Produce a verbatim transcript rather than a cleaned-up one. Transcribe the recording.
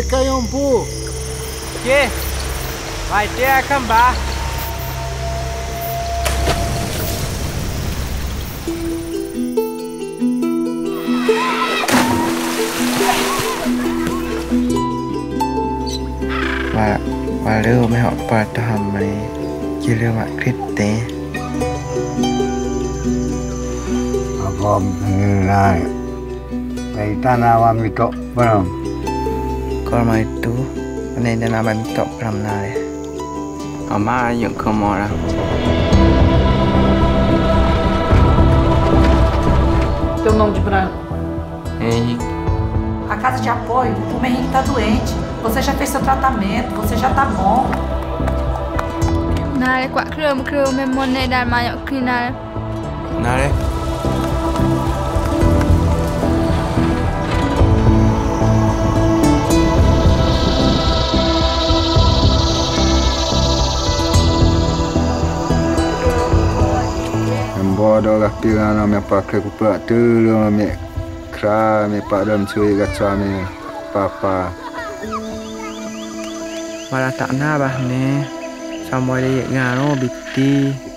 Bekayong bu. Okey. Mai dia akan bah. Và và lưu mấy họ bà thầm này chỉ lưu mà khít tế. Ako na. Ay tanawa mito belum. Kalau mau itu, ini dia nama minta peramna deh. Ama yang kemana? Teu nome de branco? Henrique. A casa de apoio, o Henrique tá doente. Você já fez seu tratamento, você já tá bom. Nare quạ kêu kêu men mon này đàn mà nhọ khi nare. Nare. Bodoh lah pirana me pakai kupla tu lu me kra me pak dam cui gacha me papa. Malah tak na bah ne. Sampai dia ngano biti.